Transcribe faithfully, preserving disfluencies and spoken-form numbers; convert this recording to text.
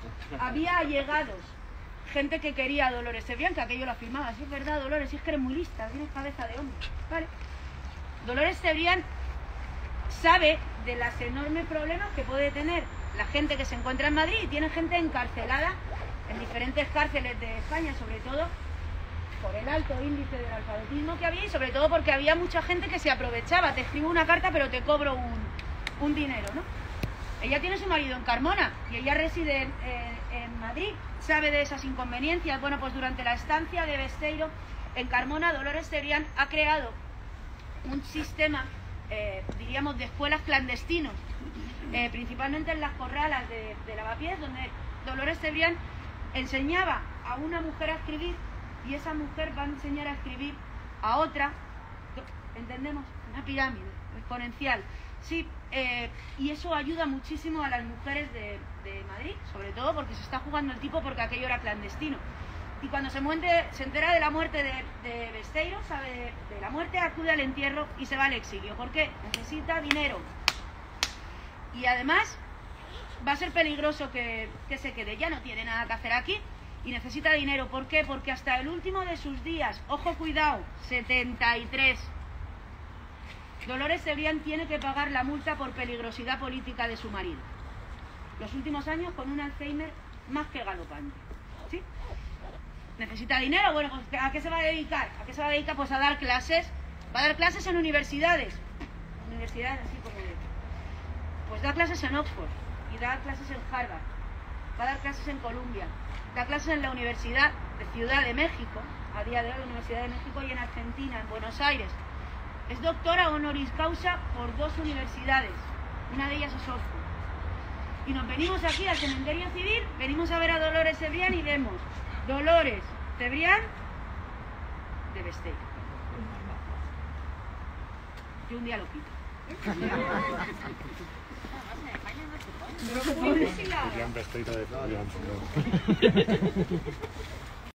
había allegados, gente que quería a Dolores Cebrián, que aquello lo afirmaba. Si es verdad, Dolores, si es que eres muy lista, tienes cabeza de hombre. Vale. Dolores Cebrián sabe de los enormes problemas que puede tener la gente que se encuentra en Madrid, y tiene gente encarcelada en diferentes cárceles de España, sobre todo por el alto índice del alfabetismo que había, y sobre todo porque había mucha gente que se aprovechaba. Te escribo una carta pero te cobro un, un dinero, ¿no? Ella tiene su marido en Carmona y ella reside en, en, en Madrid, sabe de esas inconveniencias. Bueno, pues durante la estancia de Besteiro en Carmona, Dolores Cebrián ha creado un sistema, eh, diríamos, de escuelas clandestinos, eh, principalmente en las corralas de, de Lavapiés, donde Dolores Cebrián enseñaba a una mujer a escribir, y esa mujer va a enseñar a escribir a otra, ¿entendemos? Una pirámide exponencial. Sí, eh, y eso ayuda muchísimo a las mujeres de, de Madrid, sobre todo porque se está jugando el tipo, porque aquello era clandestino. Y cuando se, muente, se entera de la muerte de, de Besteiro, sabe de, de la muerte, acude al entierro y se va al exilio. ¿Por qué? Necesita dinero. Y además va a ser peligroso que, que se quede. Ya no tiene nada que hacer aquí y necesita dinero. ¿Por qué? Porque hasta el último de sus días, ojo, cuidado, setenta y tres, Dolores Cebrián tiene que pagar la multa por peligrosidad política de su marido. Los últimos años con un Alzheimer más que galopante. ¿Sí? ¿Necesita dinero? Bueno, pues ¿a qué se va a dedicar? ¿A qué se va a dedicar? Pues a dar clases. Va a dar clases en universidades. Universidades así como de... Pues da clases en Oxford y da clases en Harvard. Va a dar clases en Columbia. Da clases en la Universidad de Ciudad de México, a día de hoy la Universidad de México, y en Argentina, en Buenos Aires. Es doctora honoris causa por dos universidades. Una de ellas es Oxford. Y nos venimos aquí al cementerio civil, venimos a ver a Dolores Cebrián y vemos Dolores Cebrián de Besteiro. Yo un día lo quito. Besteiro de Cebrián.